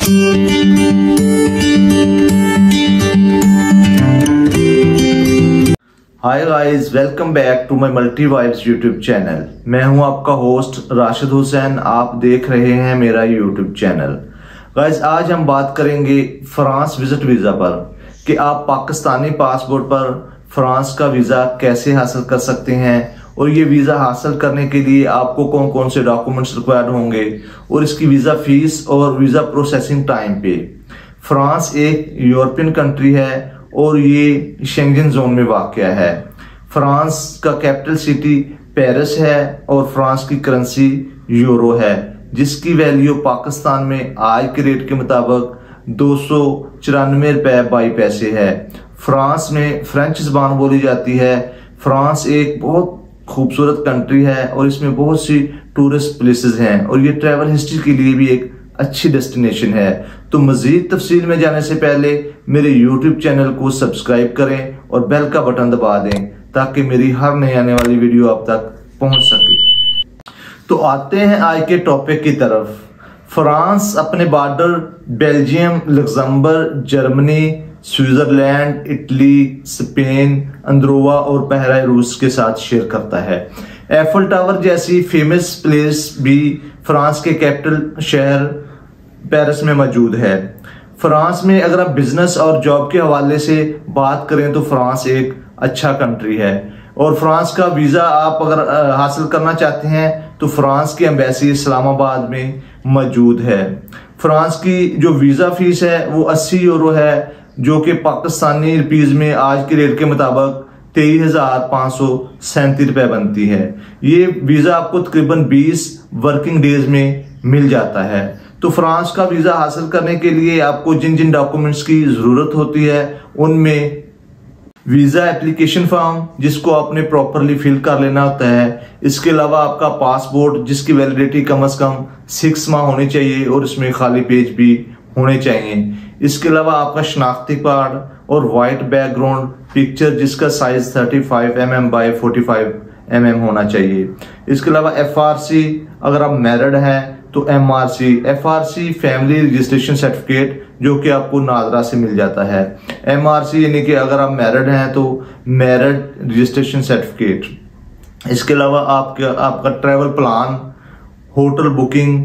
Hi guys, welcome back to my multi vibes YouTube channel. मैं हूं आपका host Rashid Hussain. आप देख रहे हैं मेरा यूट्यूब चैनल। गाइस, आज हम बात करेंगे फ्रांस विजिट वीज़ा पर कि आप पाकिस्तानी पासपोर्ट पर फ्रांस का वीज़ा कैसे हासिल कर सकते हैं और ये वीज़ा हासिल करने के लिए आपको कौन कौन से डॉक्यूमेंट्स रिक्वायर्ड होंगे और इसकी वीज़ा फीस और वीज़ा प्रोसेसिंग टाइम पे। फ्रांस एक यूरोपियन कंट्री है और ये शेंगन जोन में वाक़या है। फ्रांस का कैपिटल सिटी पेरिस है और फ्रांस की करेंसी यूरो है, जिसकी वैल्यू पाकिस्तान में आज के रेट के मुताबिक 294 रुपये 22 पैसे है। फ्रांस में फ्रेंच ज़बान बोली जाती है। फ्रांस एक बहुत खूबसूरत कंट्री है और इसमें बहुत सी टूरिस्ट प्लेसेस हैं और ये ट्रैवल हिस्ट्री के लिए भी एक अच्छी डेस्टिनेशन है। तो मजीद तफसील में जाने से पहले मेरे YouTube चैनल को सब्सक्राइब करें और बेल का बटन दबा दें ताकि मेरी हर नई आने वाली वीडियो आप तक पहुंच सके। तो आते हैं आज के टॉपिक की तरफ। फ्रांस अपने border Belgium, Luxembourg, Germany, Switzerland, Italy, Spain, Andorra और बहरा रूस के साथ शेयर करता है। एफल टावर जैसी फेमस प्लेस भी फ्रांस के कैपिटल शहर पेरिस में मौजूद है। फ्रांस में अगर आप बिजनेस और जॉब के हवाले से बात करें तो फ्रांस एक अच्छा कंट्री है और फ्रांस का वीज़ा आप अगर हासिल करना चाहते हैं तो फ्रांस की एम्बेसी इस्लामाबाद में मौजूद है। फ्रांस की जो वीज़ा फीस है वो 80 यूरो है, जो कि पाकिस्तानी रुपीज़ में आज के रेट के मुताबिक 23,537 रुपये बनती है। ये वीज़ा आपको तकरीबन 20 वर्किंग डेज में मिल जाता है। तो फ्रांस का वीज़ा हासिल करने के लिए आपको जिन जिन डॉक्यूमेंट्स की ज़रूरत होती है उनमें वीज़ा एप्लीकेशन फॉर्म, जिसको आपने प्रॉपरली फिल कर लेना होता है। इसके अलावा आपका पासपोर्ट, जिसकी वैलिडिटी कम से कम 6 माह होनी चाहिए और इसमें खाली पेज भी होने चाहिए। इसके अलावा आपका शनाख्ती कार्ड और वाइट बैकग्राउंड पिक्चर, जिसका साइज 35 mm बाय 45 mm होना चाहिए। इसके अलावा FRC, अगर आप मैरिड हैं तो MRC, FRC family registration certificate, जो कि आपको नादरा से मिल जाता है। MRC यानी कि अगर आप मैरिड हैं तो मैरिड रजिस्ट्रेशन सर्टिफिकेट। इसके अलावा आपका travel plan, hotel booking,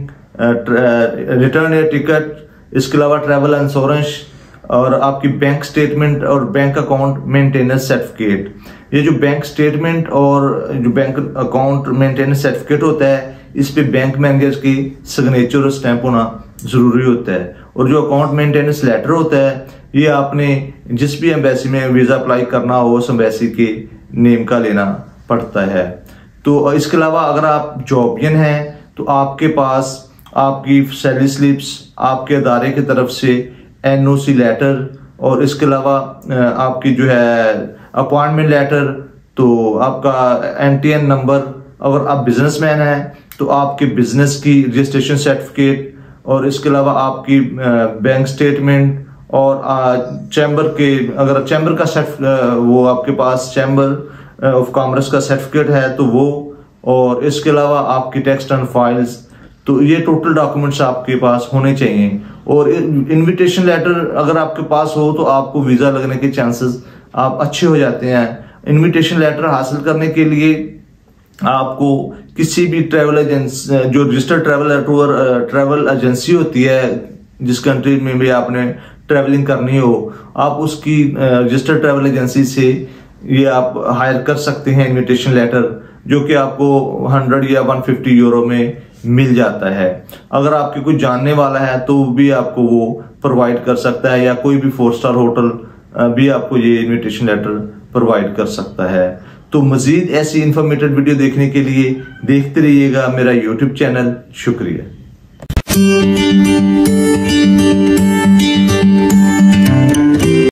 return air ticket, इसके अलावा ट्रैवल इंश्योरेंस और आपकी बैंक स्टेटमेंट और बैंक अकाउंट मेंटेनेंस सर्टिफिकेट। ये जो बैंक स्टेटमेंट और जो बैंक अकाउंट मेंटेनेंस सर्टिफिकेट होता है, इस पे बैंक मैनेजर की सिग्नेचर और स्टैंप होना जरूरी होता है। और जो अकाउंट मेंटेनेंस लेटर होता है, ये आपने जिस भी एम्बेसी में वीज़ा अप्लाई करना हो उस एम्बेसी के नेम का लेना पड़ता है। तो इसके अलावा अगर आप जॉबियन हैं तो आपके पास आपकी सैलरी स्लिप्स, आपके अदारे की तरफ से NOC लेटर और इसके अलावा आपकी जो है अपॉइंटमेंट लेटर, तो आपका NTN नंबर, अगर आप बिजनेसमैन हैं तो आपके बिजनेस की रजिस्ट्रेशन सर्टिफिकेट और इसके अलावा आपकी बैंक स्टेटमेंट और चैम्बर के, अगर चैम्बर का वो आपके पास चैम्बर ऑफ कॉमर्स का सर्टिफिकेट है तो वो, और इसके अलावा आपकी टैक्स रिटर्न फाइल्स। तो ये टोटल डॉक्यूमेंट्स आपके पास होने चाहिए। और इनविटेशन लेटर अगर आपके पास हो तो आपको वीज़ा लगने के चांसेस आप अच्छे हो जाते हैं। इनविटेशन लेटर हासिल करने के लिए आपको किसी भी ट्रैवल एजेंसी, जो रजिस्टर्ड ट्रैवल एजेंसी होती है जिस कंट्री में भी आपने ट्रैवलिंग करनी हो, आप उसकी रजिस्टर्ड ट्रैवल एजेंसी से ये आप हायर कर सकते हैं इनविटेशन लेटर, जो कि आपको 100 या 150 यूरो में मिल जाता है। अगर आपके कोई जानने वाला है तो भी आपको वो प्रोवाइड कर सकता है, या कोई भी 4 स्टार होटल भी आपको ये इनविटेशन लेटर प्रोवाइड कर सकता है। तो मजीद ऐसी इंफॉर्मेटिव वीडियो देखने के लिए देखते रहिएगा मेरा YouTube चैनल। शुक्रिया।